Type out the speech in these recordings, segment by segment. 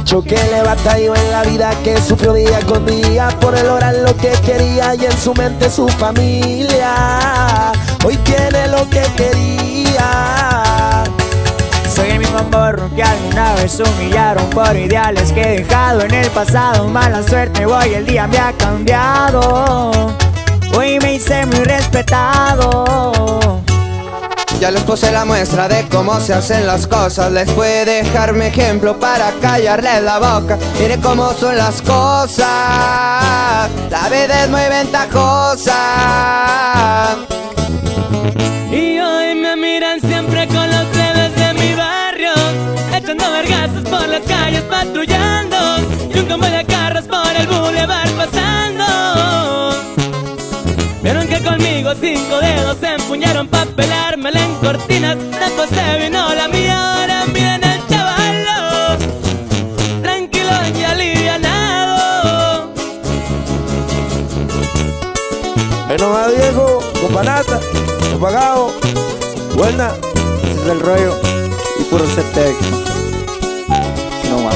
muchacho que le batalló en la vida, que sufrió día con día por lograr lo que quería y en su mente su familia. Hoy tiene lo que quería. Soy el mismo morro que alguna vez humillaron por ideales que he dejado en el pasado. Mala suerte voy, el día me ha cambiado. Hoy me hice muy respetado. Ya les puse la muestra de cómo se hacen las cosas. Les puede dejarme ejemplo para callarles la boca. Mire cómo son las cosas, la vida es muy ventajosa. Y hoy me miran siempre con los plebes de mi barrio, echando vergazos por las calles patrullando, y un convoy de carros por el boulevard pasando. Vieron que conmigo 5 dedos se empuñaron pa' pelármela en cortinas. Después se vino la mía, ahora miren el chavalo, tranquilo y alivianado. Bueno, va viejo, companata, apagado, buena. Ese es el rollo y puro CTX. No más.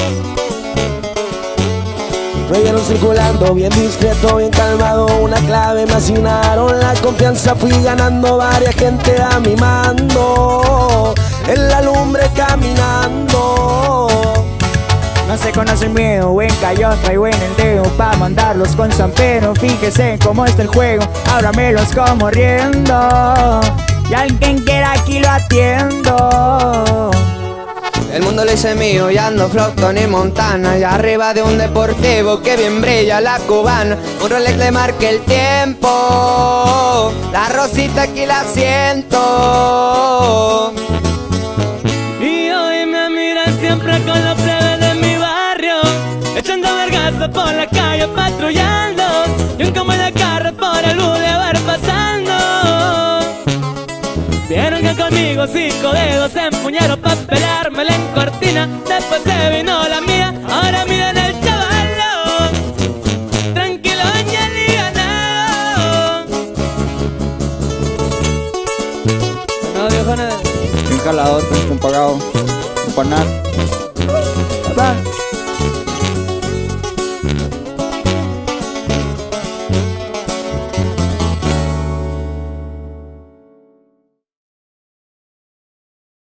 Reguero circulando, bien discreto, bien calmado. Una clave me asignaron la confianza. Fui ganando varias gente a mi mando, en la lumbre caminando. No se conoce el miedo, buen cayón, traigo en el dedo pa' mandarlos con San Pedro. Fíjese cómo está el juego, ahora me los como riendo, y alguien quiera aquí lo atiendo. El mundo lo hice mío y ando flow Tony Montana, y arriba de un deportivo que bien brilla la cubana. Un Rolex le marca el tiempo, la rosita aquí la siento. Y hoy me miran siempre con los plebes de mi barrio, echando vergazos por la calle patrullando, y un convoy de carros por el boulevard pasando. Vieron que conmigo 5 dedos se empuñaron pa' pelármela en cortina. Después se vino